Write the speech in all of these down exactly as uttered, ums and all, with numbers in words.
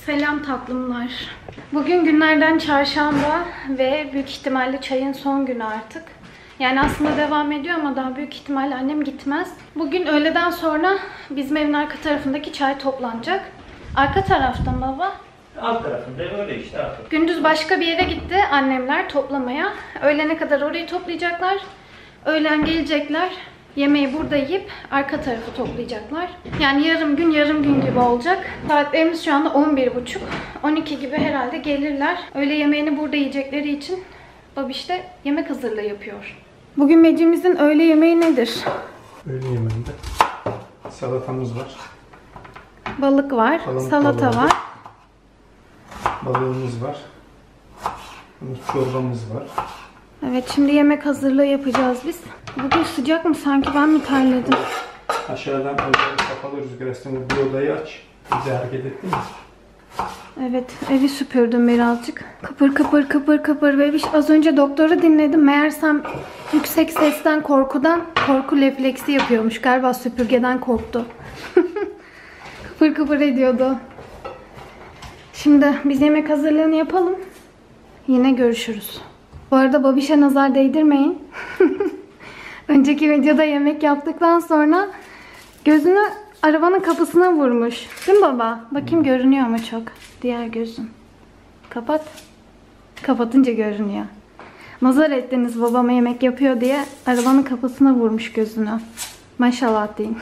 Selam tatlımlar. Bugün günlerden çarşamba ve büyük ihtimalle çayın son günü artık. Yani aslında devam ediyor ama daha büyük ihtimalle annem gitmez. Bugün öğleden sonra bizim evin arka tarafındaki çay toplanacak. Arka tarafta mı baba? Alt tarafında öyle işte artık. Gündüz başka bir yere gitti annemler toplamaya. Öğlene kadar orayı toplayacaklar. Öğlen gelecekler. Yemeği burada yiyip arka tarafı toplayacaklar. Yani yarım gün yarım gün gibi olacak. Saatlerimiz şu anda on bir buçuk. on iki gibi herhalde gelirler. Öğle yemeğini burada yiyecekleri için babiş de yemek hazırlığı yapıyor. Bugün Mecimizin öğle yemeği nedir? Öğle yemeğinde salatamız var. Balık var, Balık salata balığı. var. Balığımız var. Çorbamız var. Evet, şimdi yemek hazırlığı yapacağız biz. Bugün sıcak mı sanki, ben mi terledim? Aşağıdan odanın kapalı rüzgar esnemi bir odayı aç. Bize hareket ettin mi? Evet, evi süpürdüm birazcık. Kıpır kıpır kıpır kıpır bebiş. Az önce doktoru dinledim. Meğersem yüksek sesten, korkudan korku refleksi yapıyormuş. Galiba süpürgeden korktu. Kıpır kıpır ediyordu. Şimdi biz yemek hazırlığını yapalım. Yine görüşürüz. Bu arada babişe nazar değdirmeyin. Önceki videoda yemek yaptıktan sonra gözünü arabanın kapısına vurmuş. Değil mi baba? Bakayım görünüyor mu çok? Diğer gözün. Kapat. Kapatınca görünüyor. Nazar ettiniz babama yemek yapıyor diye arabanın kapısına vurmuş gözünü. Maşallah deyin.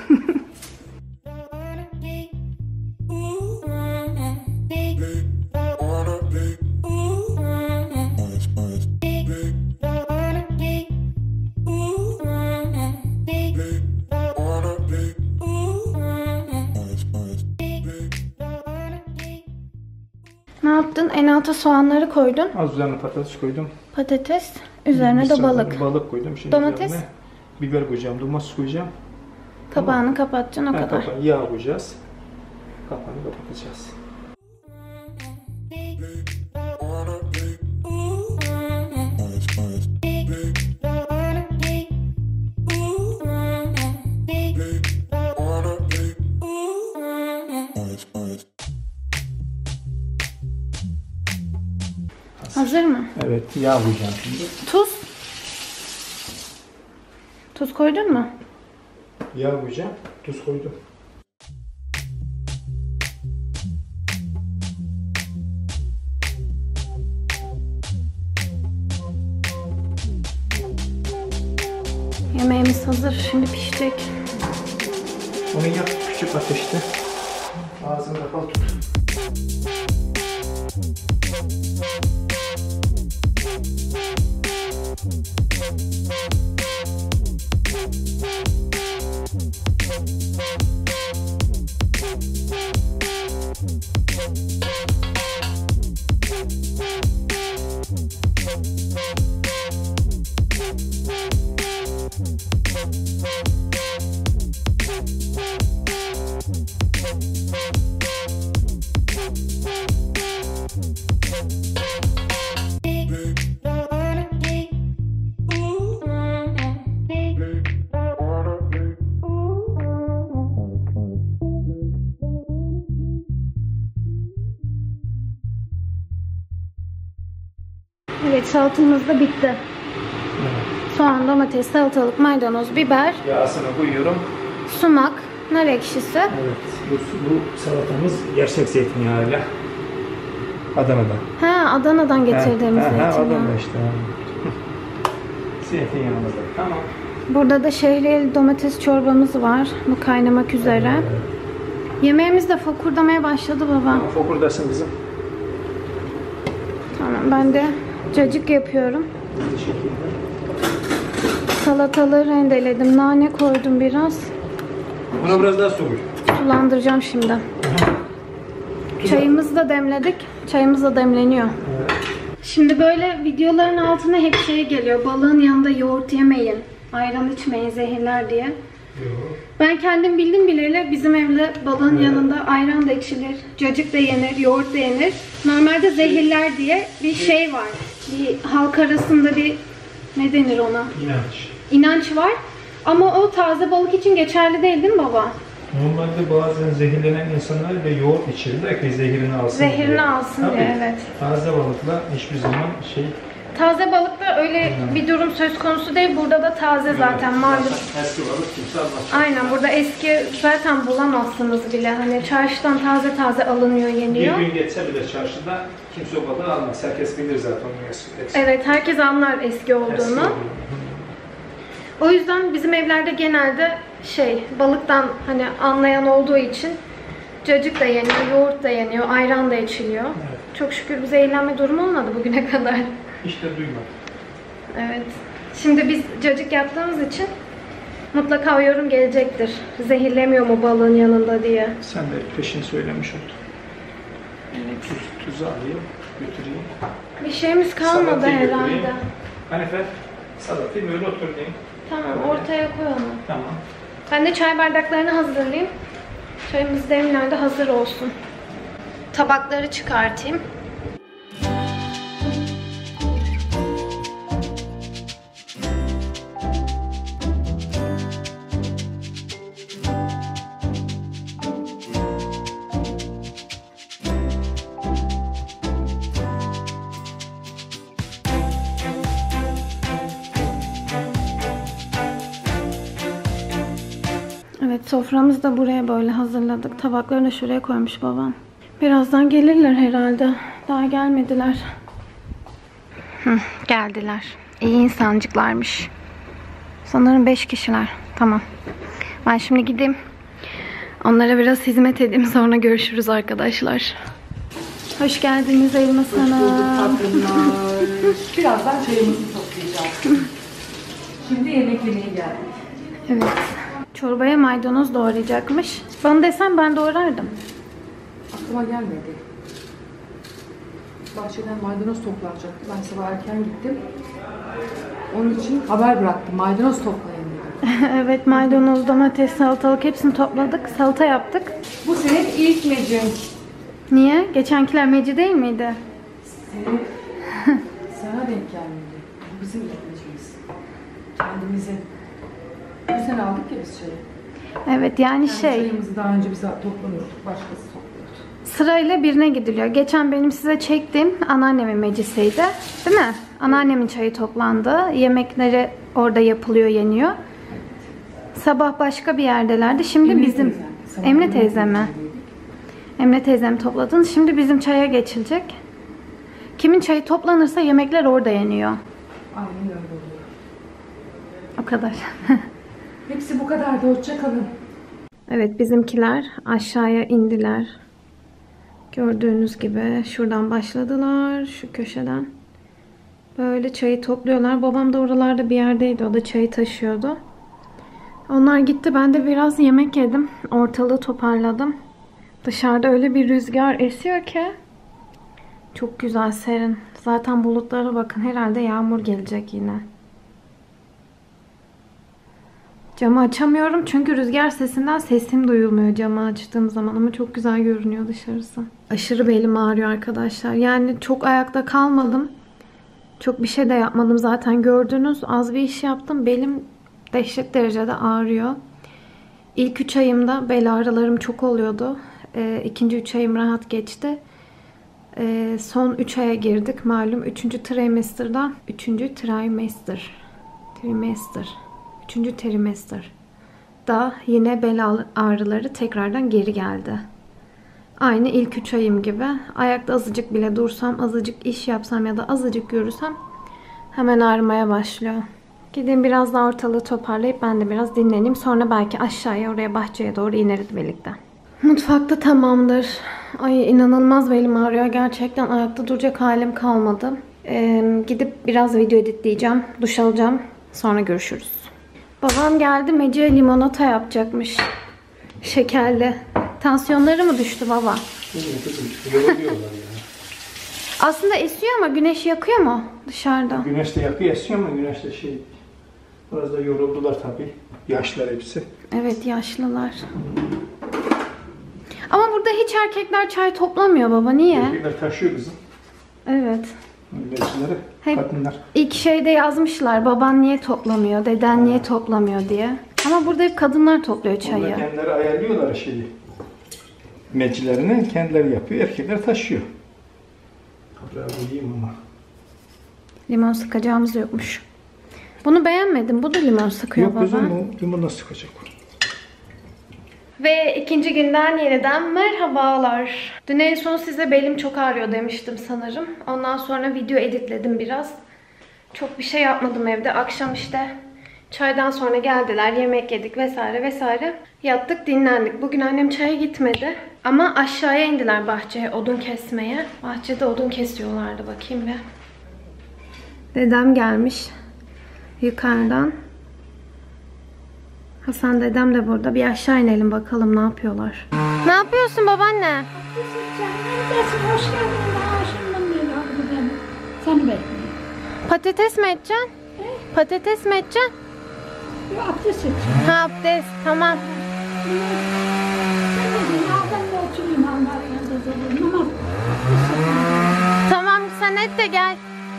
Ne yaptın? En alta soğanları koydun. Az üzerine patates koydum. Patates. Üzerine de balık. Balık koydum. Şimdi Domates. Biber koyacağım, domates koyacağım. Kapağını Tamam. kapatacaksın o Ha, kadar. Kapağı, yağ koyacağız. Kapağını kapatacağız. Hazır mı? Evet, yağ koyacağım şimdi. Tuz. Tuz koydun mu? Yağ koyacağım, tuz koydum. Yemeğimiz hazır. Şimdi pişecek. Onu yak küçük ateşte. Ağzını kapalı tut. Evet, salatamız da bitti. Evet. Soğan, domates, salatalık, maydanoz, biber, Yağsını koyuyorum. sumak, nar ekşisi. Evet, bu, bu salatamız gerçek zeytinyağıyla. Adana'dan. Ha, Adana'dan getirdiğimiz Ha, ha, zeytinyağı. Adana'da işte. Zeytinyağımız da. Tamam. Burada da şehriyeli domates çorbamız var. Bu kaynamak üzere. Evet. Yemeğimiz de fokurdamaya başladı baba. Fokurdasın kızım. Tamam, ben de cacık yapıyorum. Bu şekilde. Salataları rendeledim. Nane koydum biraz. Buna biraz daha su koy. Sulandıracağım şimdi. Çayımızı da demledik. Çayımız da demleniyor. Evet. Şimdi böyle videoların altına hep şey geliyor. Balığın yanında yoğurt yemeyin, ayran içmeyin, zehirler diye. Yok. Ben kendim bildim bileli bizim evde balığın evet. yanında ayran da içilir, cacık da yenir, yoğurt da yenir. Normalde zehirler diye bir şey var. Bir halk arasında bir, ne denir ona? İnanç. İnanç var. Ama o taze balık için geçerli değil değil mi baba? Normalde bazen zehirlenen insanlar da yoğurt içirirler ki zehirini alsın Zehirini diye. alsın Tabii, diye, evet. Taze balıkla hiçbir zaman şey... Taze balıkta öyle bir durum söz konusu değil. Burada da taze zaten malum. Eski balık kimse almaz. Aynen, burada eski zaten bulamazsınız bile. Hani çarşıdan taze taze alınıyor, yeniyor. Bir gün geçse bile çarşıda kimse o balığı almaz. Herkes bilir zaten onun eski. eski. Evet, herkes anlar eski Eski olduğunu. olduğunu. O yüzden bizim evlerde genelde şey, balıktan hani anlayan olduğu için cacık da yeniyor, yoğurt da yeniyor, ayran da içiliyor. Evet. Çok şükür bize eğlenme durumu olmadı bugüne kadar. Hiç de duymadım. Evet. Şimdi biz cacık yaptığımız için mutlaka o yorum gelecektir. Zehirlemiyor mu balığın yanında diye. Sen de peşin söylemiş oldun. Evet. Tuz, tuzu alayım, götüreyim. Bir şeyimiz kalmadı Salatayı herhalde. götüreyim. Hanife, salatayı böyle otur diyeyim. Tamam, ortaya koyalım. Tamam. Ben de çay bardaklarını hazırlayayım. Çayımız demlendi, hazır olsun. Tabakları çıkartayım. Evet, soframızı da buraya böyle hazırladık. Tabaklarını da şuraya koymuş babam. Birazdan gelirler herhalde. Daha gelmediler. Hı, geldiler. İyi insancıklarmış. Sanırım beş kişiler. Tamam. Ben şimdi gideyim. Onlara biraz hizmet edeyim. Sonra görüşürüz arkadaşlar. Hoş geldiniz Elmas Hanım. Hoş bulduk tatlımlar. Birazdan çayımızı toplayacağız. Şimdi yemek yemeye geldik. Evet. Çorbaya maydanoz doğrayacakmış. Bana desen ben doğrardım. Aklıma gelmedi. Bahçeden maydanoz toplanacaktı. Ben sabah erken gittim. Onun için haber bıraktım. Maydanoz toplayın dedim. Evet, maydanoz, domates, salatalık hepsini topladık. Salata yaptık. Bu senin ilk mecin. Niye? Geçenkiler meci değil miydi? Senin, sana denk gelmedi. Bu bizim ilk mecimiz. Kendimizin. Bu sene aldık ya biz çayı. Evet, yani Kendi şey, çayımızı daha önce biz toplamıyorduk. Başkası topluyordu. sırayla birine gidiliyor. Geçen benim size çektiğim anneannemin mecisiydi. Değil mi? Anneannemin çayı toplandı. Yemekleri orada yapılıyor, yeniyor. Sabah başka bir yerdelerdi. Şimdi Emine bizim... teyzem. Sabah Emine Emine teyze mi? teyzemdeydik. Emine teyzem topladın. Şimdi bizim çaya geçilecek. Kimin çayı toplanırsa yemekler orada yeniyor. Aynen öyle oluyor. O kadar. Hepsi bu kadardı. Hoşça kalın. Evet, bizimkiler aşağıya indiler. Gördüğünüz gibi şuradan başladılar. Şu köşeden. Böyle çayı topluyorlar. Babam da oralarda bir yerdeydi. O da çayı taşıyordu. Onlar gitti. Ben de biraz yemek yedim. Ortalığı toparladım. Dışarıda öyle bir rüzgar esiyor ki. Çok güzel, serin. Zaten bulutlara bakın. Herhalde yağmur gelecek yine. Camı açamıyorum çünkü rüzgar sesinden sesim duyulmuyor camı açtığım zaman, ama çok güzel görünüyor dışarısı. Aşırı belim ağrıyor arkadaşlar. Yani çok ayakta kalmadım. Çok bir şey de yapmadım zaten, gördünüz. Az bir iş yaptım. Belim dehşet derecede ağrıyor. İlk üç ayımda bel ağrılarım çok oluyordu. Ee, ikinci üç ayım rahat geçti. Ee, son üç aya girdik malum. Üçüncü trimester'dan. Üçüncü trimester. Trimester. Üçüncü trimester. Da yine bel ağrıları tekrardan geri geldi. Aynı ilk üç ayım gibi. Ayakta azıcık bile dursam, azıcık iş yapsam ya da azıcık yürüsem hemen ağrımaya başlıyor. Gideyim biraz daha ortalığı toparlayıp ben de biraz dinleneyim. Sonra belki aşağıya, oraya bahçeye doğru ineriz birlikte. Mutfakta tamamdır. Ay, inanılmaz belim ağrıyor. Gerçekten ayakta duracak halim kalmadı. Ee, gidip biraz video editleyeceğim. Duş alacağım. Sonra görüşürüz. Babam geldi. Meciye limonata yapacakmış. Şekerli. Tansiyonları mı düştü baba? Aslında esiyor ama güneş yakıyor mu dışarıda? Güneş de yakıyor, esiyor ama güneş de şey... Biraz da yoruldular tabii. Yaşlar hepsi. Evet, yaşlılar. Ama burada hiç erkekler çay toplamıyor baba. Niye? Erkekler taşıyor kızım. Evet. Mevzileri, Hep kadınlar. ilk şeyde yazmışlar. Baban niye toplamıyor, deden niye toplamıyor diye. Ama burada hep kadınlar topluyor çayı. Onlar kendileri ayarlıyorlar şeyi. Mecilerini kendileri yapıyor, erkekler taşıyor. Toprağı koyayım ama. Limon sıkacağımız yokmuş. Bunu beğenmedim. Bu da limon sıkıyor Yok baba. kızım, bu limonla sıkacak. Ve ikinci günden yeniden merhabalar. Dün en son size belim çok ağrıyor demiştim sanırım. Ondan sonra video editledim biraz. Çok bir şey yapmadım evde. Akşam işte çaydan sonra geldiler, yemek yedik vesaire vesaire. Yattık, dinlendik. Bugün annem çaya gitmedi. Ama aşağıya indiler bahçeye odun kesmeye. Bahçede odun kesiyorlardı, bakayım bir. Dedem gelmiş yukarıdan. Hasan dedem de burada. Bir aşağı inelim bakalım ne yapıyorlar. Ne yapıyorsun babaanne? Hoş geldin. Daha şimdiden beri aldı beni. Seni bekliyorum. Patates mi edeceksin? Patates mi edeceksin? Bir abdest edeceğim. Ha, abdest. Tamam. Ben de diyeyim, ya ben de oturayım onların yanında durayım ama Tamam, sen et de gel.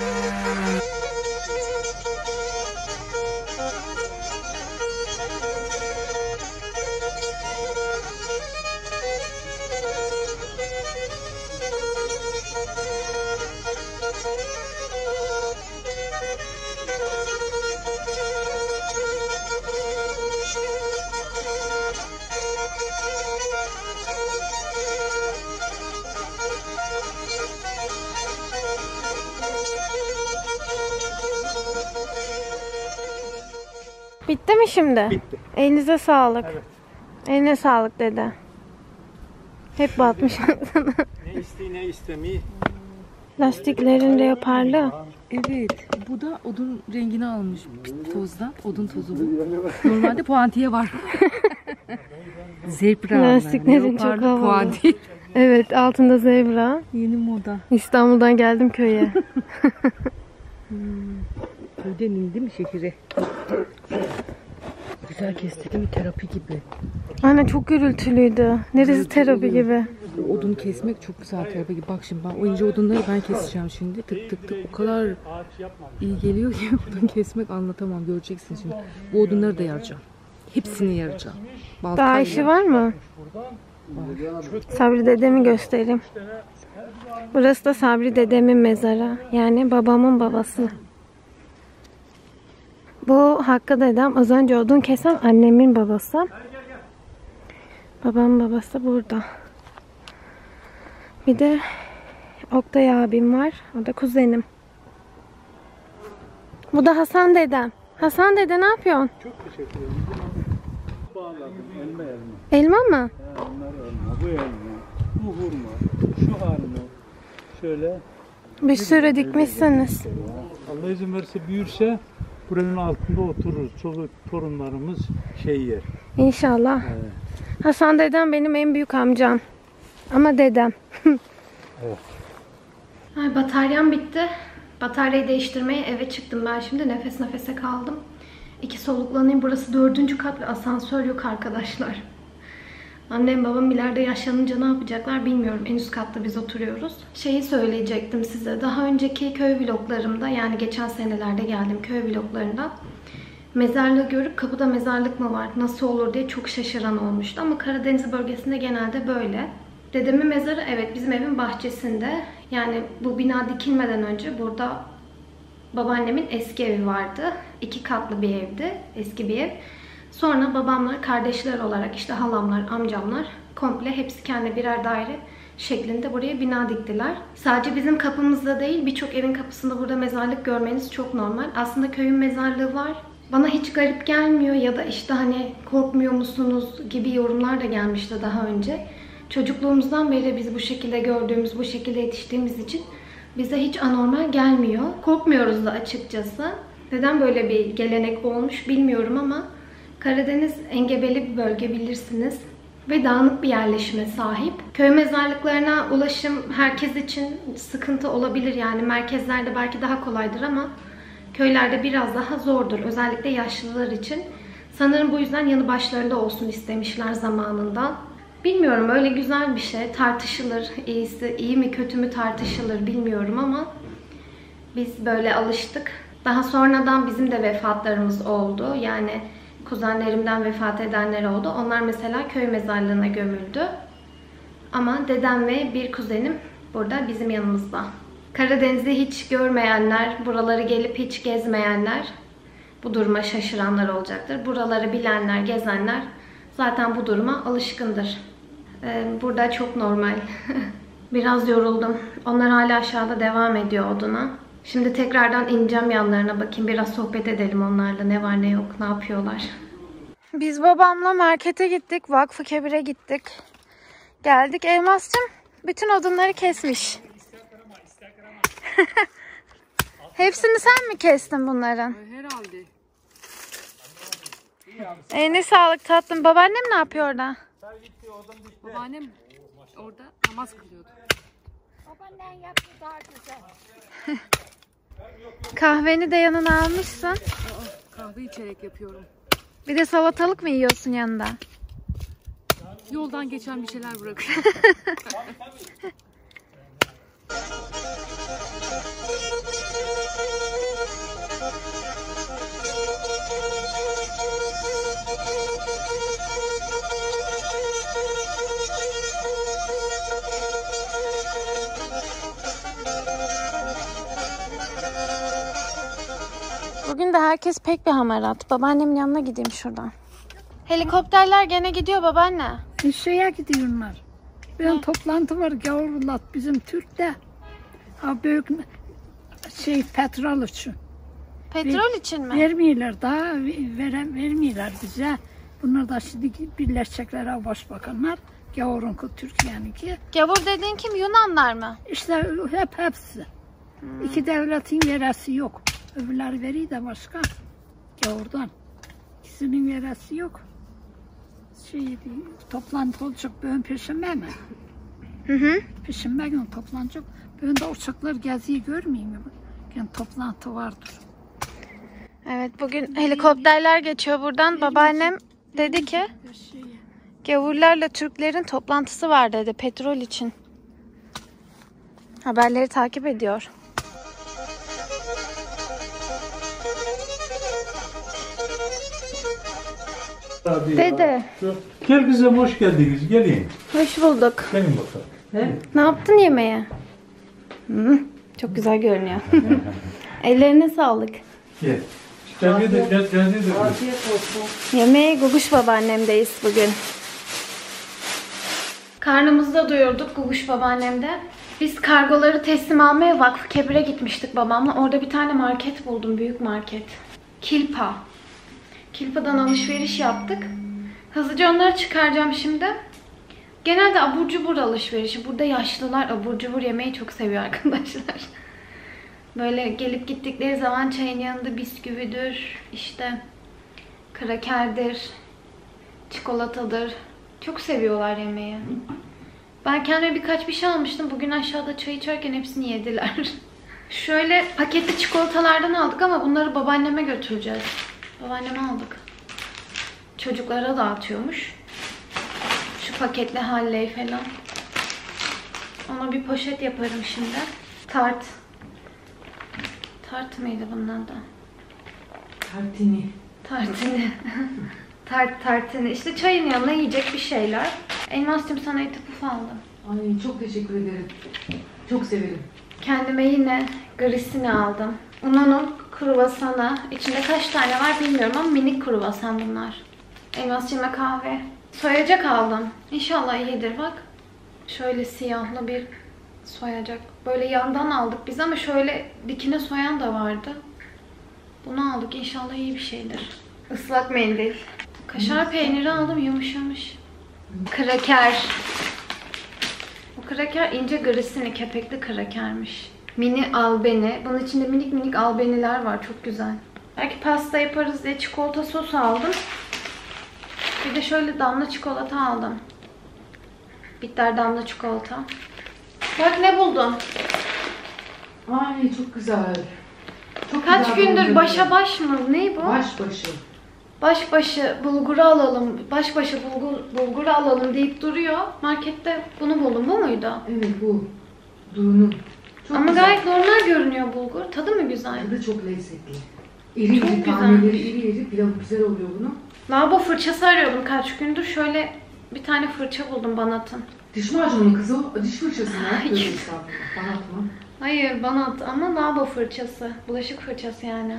Bitti mi şimdi? Bitti. Elinize sağlık. Evet. Eline sağlık dede. Hep batmış sana. Ne isteği ne istemeyi. Lastiklerin leoparlı. Evet. Bu da odun rengini almış tozdan. Odun tozu bu. Normalde puantiye var. Zebra. Lastiklerin çok havalı. Puantiye. Evet, altında zebra. Yeni moda. İstanbul'dan geldim köye. Köyden indi mi şekeri? Güzel kesti değil mi? Terapi gibi. Anne çok gürültülüydü. Neresi terapi gibi. Odun kesmek çok güzel terapi gibi. Bak şimdi ben o ince odunları ben keseceğim şimdi. Tık tık tık. O kadar iyi geliyor ki odun kesmek anlatamam. Göreceksin şimdi. Bu odunları da yaracağım. Hepsini yaracağım. Daha Baltayla. işi var mı? Sabri dedemi göstereyim. Burası da Sabri dedemin mezarı. Yani babamın babası. Bu Hakkı dedem, az önce odun kesen annemin babası. Babamın babası burada. Bir de Oktay abim var. O da kuzenim. Bu da Hasan dedem. Hasan dede ne yapıyorsun? Çok teşekkür ederim. Bağladım. Elma elma. Elma mı? Ha, onlar elma. Bu elma. Bu hurma. Şu harma. Şöyle. Bir sürü dikmişsiniz. Allah izin verirse büyürse buranın altında otururuz. Çoluk torunlarımız şey yer. İnşallah. Evet. Hasan dedem benim en büyük amcam. Ama dedem. Evet. Ay, bataryam bitti. Bataryayı değiştirmeye eve çıktım ben şimdi. Nefes nefese kaldım. İki soluklanayım. Burası dördüncü kat ve asansör yok arkadaşlar. Annem babam ileride yaşlanınca ne yapacaklar bilmiyorum. En üst katta biz oturuyoruz. Şeyi söyleyecektim size. Daha önceki köy vloglarımda, yani geçen senelerde geldiğim köy vloglarında mezarlığı görüp kapıda mezarlık mı var, nasıl olur diye çok şaşıran olmuştu. Ama Karadeniz bölgesinde genelde böyle. Dedemin mezarı evet bizim evin bahçesinde. Yani bu bina dikilmeden önce burada babaannemin eski evi vardı. İki katlı bir evdi. Eski bir ev. Sonra babamlar kardeşler olarak işte halamlar, amcamlar komple hepsi kendi birer daire şeklinde buraya bina diktiler. Sadece bizim kapımızda değil, birçok evin kapısında burada mezarlık görmeniz çok normal. Aslında köyün mezarlığı var. Bana hiç garip gelmiyor ya da işte hani korkmuyor musunuz gibi yorumlar da gelmişti daha önce. Çocukluğumuzdan beri biz bu şekilde gördüğümüz, bu şekilde yetiştiğimiz için bize hiç anormal gelmiyor. Korkmuyoruz da açıkçası. Neden böyle bir gelenek olmuş bilmiyorum ama Karadeniz engebeli bir bölge bilirsiniz. Ve dağınık bir yerleşime sahip. Köy mezarlıklarına ulaşım herkes için sıkıntı olabilir. Yani merkezlerde belki daha kolaydır ama köylerde biraz daha zordur. Özellikle yaşlılar için. Sanırım bu yüzden yanı başlarında olsun istemişler zamanında. Bilmiyorum, öyle güzel bir şey. Tartışılır. İyisi, iyi mi kötü mü tartışılır bilmiyorum ama biz böyle alıştık. Daha sonradan bizim de vefatlarımız oldu. Yani kuzenlerimden vefat edenler oldu. Onlar mesela köy mezarlığına gömüldü. Ama dedem ve bir kuzenim burada bizim yanımızda. Karadeniz'i hiç görmeyenler, buraları gelip hiç gezmeyenler bu duruma şaşıranlar olacaktır. Buraları bilenler, gezenler zaten bu duruma alışkındır. Ee, burada çok normal. Biraz yoruldum. Onlar hala aşağıda devam ediyor oduna. Şimdi tekrardan ineceğim yanlarına, bakayım biraz sohbet edelim onlarla. Ne var ne yok, ne yapıyorlar. Biz babamla markete gittik. Vakfı Kebir'e gittik. Geldik. Elmas'cığım bütün odunları kesmiş. Hepsini sen mi kestin bunların? Herhalde. Eline sağlık tatlım. Babaannem ne yapıyor orada? Babaannem orada namaz kılıyordu. Babaannen yaptı daha güzel. Kahveni de yanına almışsın. Aa, kahve içerek yapıyorum. Bir de salatalık mı yiyorsun yanında? Yoldan geçen bir şeyler bırakıyorum. Bugün de herkes pek bir hamarat. Babaannemin yanına gideyim şuradan. Helikopterler gene gidiyor babaanne. Şeye gidiyorlar. Ben toplantı var Gavurlat bizim Türk'te. Ha büyük şey petrol için. Petrol için mi? Vermiyorlar daha veren vermiyorlar bize. Bunlar da şimdi birleşecekler başbakanlar. Gavur'un Türkiye'ninki. Gavur dediğin kim? Yunanlar mı? İşte hep hepsi. Hmm. İki devletin veresi yok. Öbürleri veriyor da başka. Gavur'dan. İkisinin veresi yok. Şey, toplantı olacak bugün Perşembe mi? Hı hı. Perşembe günü toplanacak. Bugün de uçaklar geziyi görmeyeyim mi? Yani toplantı vardır. Evet bugün helikopterler geçiyor buradan. Babaannem dedi ki gavurlarla Türklerin toplantısı var dedi petrol için. Haberleri takip ediyor. Dede. Gel kızım, hoş geldiniz. Gelin. Hoş bulduk. Gelin bakalım. He? Ne yaptın yemeğe? Hı, çok güzel görünüyor. Ellerine sağlık. Gel. Afiyet, de, de, de, de. Afiyet olsun. Yemeğe Guguş babaannemdeyiz bugün. Karnımızı da doyurduk Guguş babaannemde. Biz kargoları teslim almaya Vakfı Kebir'e gitmiştik babamla. Orada bir tane market buldum, büyük market. Kilpa. Kilpa'dan alışveriş yaptık. Hızlıca onları çıkaracağım şimdi. Genelde abur cubur alışverişi. Burada yaşlılar abur cubur yemeyi çok seviyor arkadaşlar. Böyle gelip gittikleri zaman çayın yanında bisküvidir, işte krakerdir, çikolatadır. Çok seviyorlar yemeği. Ben kendime birkaç bir şey almıştım. Bugün aşağıda çay içerken hepsini yediler. Şöyle paketli çikolatalardan aldık ama bunları babaanneme götüreceğiz. Babaanneme aldık. Çocuklara dağıtıyormuş. Şu paketli halley falan. Ona bir poşet yaparım şimdi. Tart. Tart mıydı bundan da? Tartini. Tartini. Tart tartini. İşte çayın yanına yiyecek bir şeyler. Elmas'cığım sana eti puf aldım. Ay çok teşekkür ederim. Çok severim. Kendime yine grissini aldım. Unonun kruvasana. İçinde kaç tane var bilmiyorum ama minik kruvasan bunlar. Elmas'cığıma kahve. Soyacak aldım. İnşallah iyidir bak. Şöyle siyahlı bir soyacak. Böyle yandan aldık biz ama şöyle dikine soyan da vardı. Bunu aldık. İnşallah iyi bir şeydir. Islak mendil. Kaşar peyniri aldım. Yumuşamış. Kraker. Bu kraker ince grissini, kepekli krakermiş. Mini albeni. Bunun içinde minik minik albeniler var. Çok güzel. Belki pasta yaparız diye çikolata sosu aldım. Bir de şöyle damla çikolata aldım. Bitter damla çikolata. Bak ne buldum. Ay çok güzel. Çok Kaç güzel gündür bulgur. başa baş mı? Ne bu? Baş başı. Baş başı bulguru alalım, baş başı bulgur, bulguru alalım deyip duruyor. Markette bunu buldum. Bu muydu? Evet bu. Durunun. Çok Ama güzel. gayet normal görünüyor bulgur. Tadı mı güzel? Tadı çok lezzetli. İri Çok iri güzelmiş. taneleri iri iri pilavı güzel oluyor bunun. Lavabo fırçası arıyordum kaç gündür. Şöyle bir tane fırça buldum Banat'ın. Diş macunu mu kız o? Diş fırçası mı? Bana atma. Hayır Banat ama lavabo fırçası. Bulaşık fırçası yani.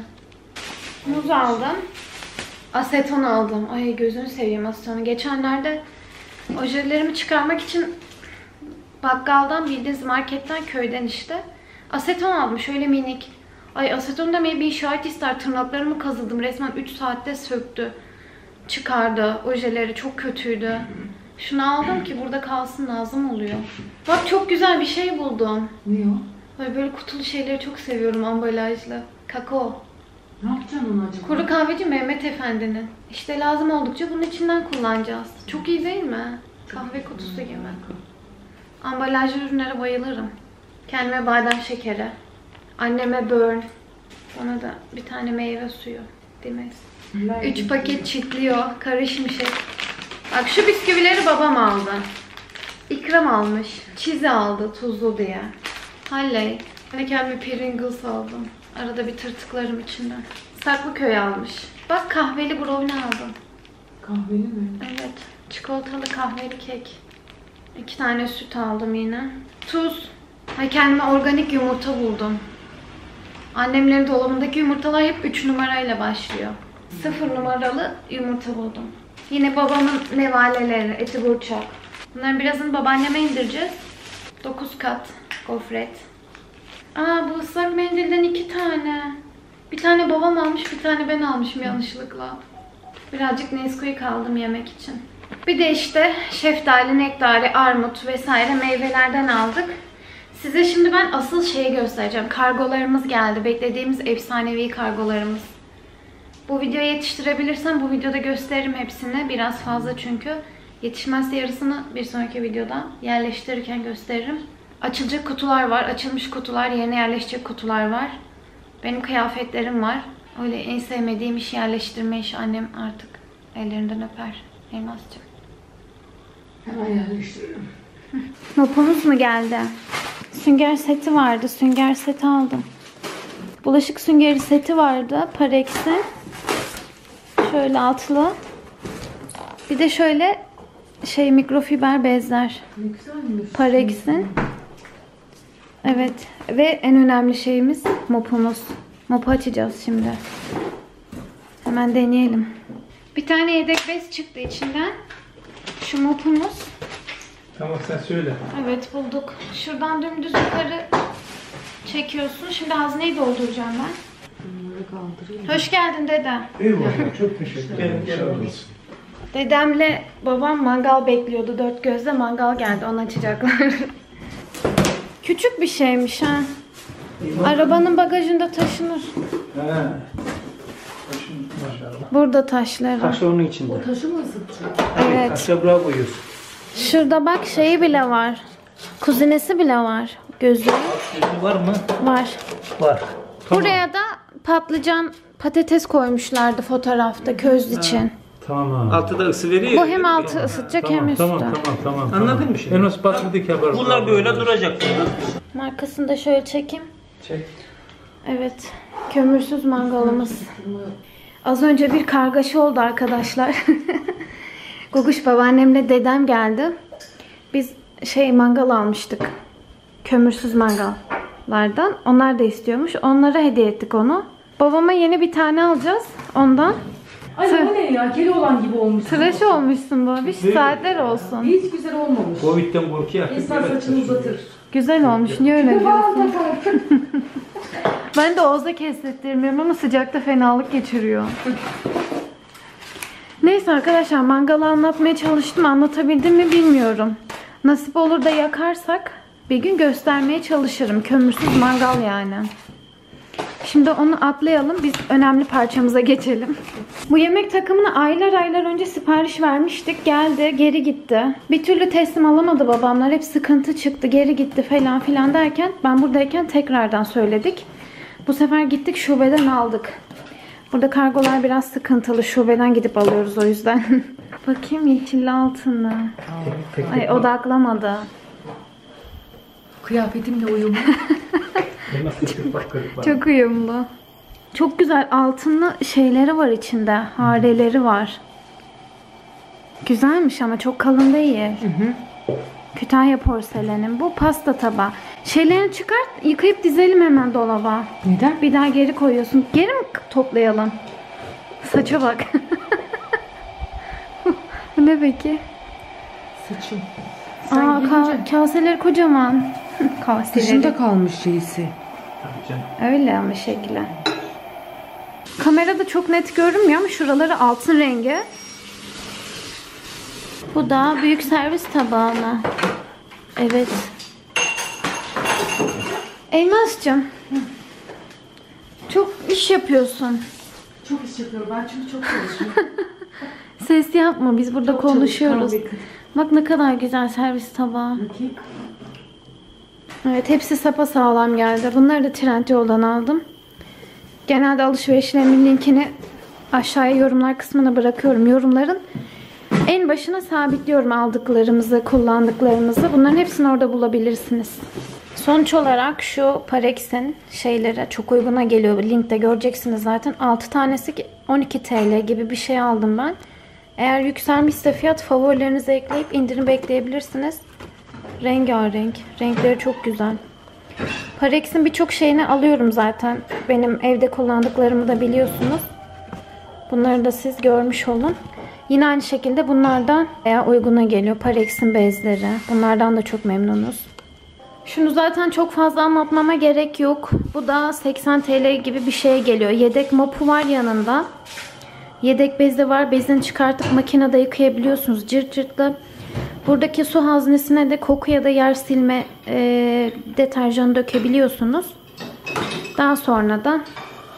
Muz aldım. Aseton aldım. Ay gözünü seveyim asetonu. Geçenlerde ojelerimi çıkarmak için bakkaldan, bildiğiniz marketten, köyden işte aseton aldım. Şöyle minik. Ay aseton demeyi bir şahit ister. Tırnaklarımı kazıdım. Resmen üç saatte söktü. Çıkardı. Ojeleri çok kötüydü. Şunu aldım ki burada kalsın, lazım oluyor. Bak çok güzel bir şey buldum. Ne o? Ay böyle kutulu şeyleri çok seviyorum, ambalajlı. Kakao. Ne yapacaksın onu acaba? Kuru kahveci Mehmet Efendi'nin. İşte lazım oldukça bunun içinden kullanacağız. Çok iyi değil mi? Kahve kutusu gibi. Ambalajlı ürünlere bayılırım. Kendime badem şekeri. Anneme burn. Bana da bir tane meyve suyu. Demez. Üç paket çitliyor. Karışmışık. Bak şu bisküvileri babam aldı. İkram almış. Çizi aldı tuzlu diye. Halley. Ben de kendime Pringles aldım. Arada bir tırtıklarım içinden. Saklıköy almış. Bak kahveli brownie aldım. Kahveli mi? Evet. Çikolatalı kahveli kek. İki tane süt aldım yine. Tuz. Ay kendime organik yumurta buldum. Annemlerin dolabındaki yumurtalar hep üç numarayla başlıyor. sıfır numaralı yumurta buldum. Yine babamın nevaleleri, eti burçak. Bunların birazını babaanneme indireceğiz. dokuz kat gofret. Aa bu ıslak mendilden iki tane. Bir tane babam almış, bir tane ben almışım yanlışlıkla. Birazcık Nesquik aldım yemek için. Bir de işte şeftali, nektarı, armut vesaire meyvelerden aldık. Size şimdi ben asıl şeyi göstereceğim. Kargolarımız geldi. Beklediğimiz efsanevi kargolarımız. Bu videoyu yetiştirebilirsem bu videoda gösteririm hepsini. Biraz fazla çünkü. Yetişmezse yarısını bir sonraki videoda yerleştirirken gösteririm. Açılacak kutular var. Açılmış kutular, yerine yerleşecek kutular var. Benim kıyafetlerim var. Öyle en sevmediğim iş yerleştirme işi. Annem artık ellerinden öper. Elmascığım. Hemen yerleştiririm. Mopumuz mu geldi? Sünger seti vardı. Sünger seti aldım. Bulaşık süngeri seti vardı. Parex'in. Şöyle altlı. Bir de şöyle şey mikrofiber bezler. Ne güzelmiş. Parex'in. Evet. Ve en önemli şeyimiz mopumuz. Mopu açacağız şimdi. Hemen deneyelim. Bir tane yedek bez çıktı içinden. Şu mopumuz. Tamam sen söyle. Evet bulduk. Şuradan dümdüz yukarı çekiyorsun. Şimdi hazneyi dolduracağım ben. Bunları kaldırayım. Hoş geldin dede. Eyvallah çok teşekkür ederim. Gel oğlum. Dedemle babam mangal bekliyordu. Dört gözle mangal geldi. Onu açacaklar. Küçük bir şeymiş ha. Arabanın bagajında taşınır. Ha. Taşın maşallah. Burada taşları. Taş da onun içinde. O taşı mı ısıtacak? Evet. Taşa buraya koyuyorsun. Şurada bak şeyi bile var. Kuzinesi bile var. Gözü Yüzü var mı? var. Var. Tamam. Buraya da patlıcan, patates koymuşlardı fotoğrafta köz için. Tamam. Altı da ısı veriyor. Bu hem altı ısıtacak hem üstü. Tamam tamam tamam. Anladın mı şimdi? En az patladık yaparız. Bunlar böyle duracak. Markasını da şöyle çekeyim. Çek. Evet. Kömürsüz mangalımız. Az önce bir kargaşa oldu arkadaşlar. Guguş babaannemle dedem geldi. Biz şey mangal almıştık. Kömürsüz mangallardan. Onlar da istiyormuş. Onlara hediye ettik onu. Babama yeni bir tane alacağız. Ondan. Ay bu ne ya? Keloğlan gibi olmuş. Tıraş olmuşsun babiş. Saatler olsun. Hiç güzel olmamış. Covid'den korkuyor. İnsan saçını uzatır. Güzel olmuş. Niye öyle Falan diyorsun? takar. Ben de Oğuz'a kestirtmiyorum ama sıcakta fenalık geçiriyor. Neyse arkadaşlar mangalı anlatmaya çalıştım. Anlatabildim mi bilmiyorum. Nasip olur da yakarsak bir gün göstermeye çalışırım. Kömürsüz mangal yani. Şimdi onu atlayalım. Biz önemli parçamıza geçelim. Bu yemek takımını aylar aylar önce sipariş vermiştik. Geldi, geri gitti. Bir türlü teslim alamadı babamlar. Hep sıkıntı çıktı, geri gitti falan filan derken ben buradayken tekrardan söyledik. Bu sefer gittik şubeden aldık. Burada kargolar biraz sıkıntılı. Şubeden gidip alıyoruz o yüzden. Bakayım yeşilli altını. Ay odaklamadı. Kıyafetimle uyumlu. Çok uyumlu. Çok güzel altınlı şeyleri var içinde. Hareleri var. Güzelmiş ama çok kalın değil. Kütahya porselenin. Bu pasta tabağı. Şeylerini çıkart, yıkayıp dizelim hemen dolaba. Neden? Bir daha geri koyuyorsun. Geri mi toplayalım? Saça bak. Bu ne peki? Saçım. Aa, ka- kaseleri kocaman. Kaseleri. Dışında kalmış şeysi. Tabii canım. Öyle ama şekli. Kamerada çok net görünmüyor ama şuraları altın rengi. Bu da büyük servis tabağı mı? Evet. Elmas'cığım. Çok iş yapıyorsun. Çok iş yapıyorum. Ben çünkü çok çalışıyorum. Ses yapma. Biz burada Çok konuşuyoruz. çalışkan bir kız. Bak ne kadar güzel servis tabağı. Evet, hepsi sapasağlam geldi. Bunları da Trendyol'dan aldım. Genelde alışverişlerimin linkini aşağıya yorumlar kısmına bırakıyorum. Yorumların en başına sabitliyorum aldıklarımızı, kullandıklarımızı. Bunların hepsini orada bulabilirsiniz. Sonuç olarak şu Parex'in şeyleri çok uyguna geliyor. Linkte göreceksiniz zaten. altı tanesi on iki TL gibi bir şey aldım ben. Eğer yükselmişse fiyat, favorilerinize ekleyip indirim bekleyebilirsiniz. Rengarenk. Renkleri çok güzel. Parex'in birçok şeyini alıyorum zaten. Benim evde kullandıklarımı da biliyorsunuz. Bunları da siz görmüş olun. Yine aynı şekilde bunlardan veya uyguna geliyor. Parex'in bezleri. Bunlardan da çok memnunuz. Şunu zaten çok fazla anlatmama gerek yok. Bu da seksen TL gibi bir şeye geliyor. Yedek mopu var yanında. Yedek bezi var. Bezini çıkartıp makinede yıkayabiliyorsunuz. Cırt cırtlı. Buradaki su haznesine de koku ya da yer silme e, deterjanı dökebiliyorsunuz. Daha sonra da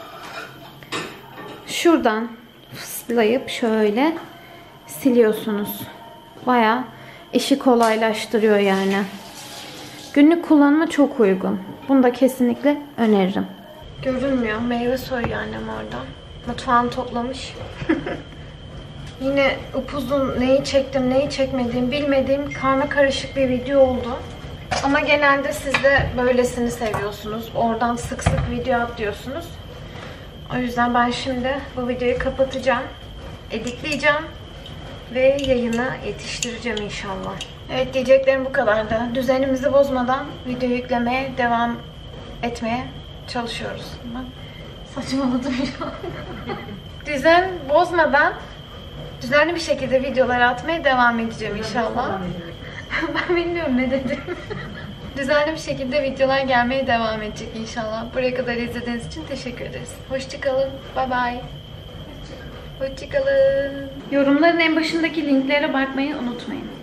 şuradan fıslayıp şöyle siliyorsunuz. Bayağı işi kolaylaştırıyor yani. Günlük kullanıma çok uygun. Bunu da kesinlikle öneririm. Görünmüyor. Meyve soyuyor annem orada. Mutfağını toplamış. Yine upuzun neyi çektim, neyi çekmediğim bilmediğim karma karışık bir video oldu. Ama genelde siz de böylesini seviyorsunuz. Oradan sık sık video atlıyorsunuz. O yüzden ben şimdi bu videoyu kapatacağım. Editleyeceğim. Ve yayını yetiştireceğim inşallah. Evet, diyeceklerim bu kadardı. Düzenimizi bozmadan video yüklemeye devam etmeye çalışıyoruz. Ben saçmaladım şu an. Düzen bozmadan düzenli bir şekilde videolar atmaya devam edeceğim inşallah. Ben bilmiyorum ne dedim. Düzenli bir şekilde videolar gelmeye devam edecek inşallah. Buraya kadar izlediğiniz için teşekkür ederiz. Hoşçakalın. Bye bye. Hoşçakalın. Yorumların en başındaki linklere bakmayı unutmayın.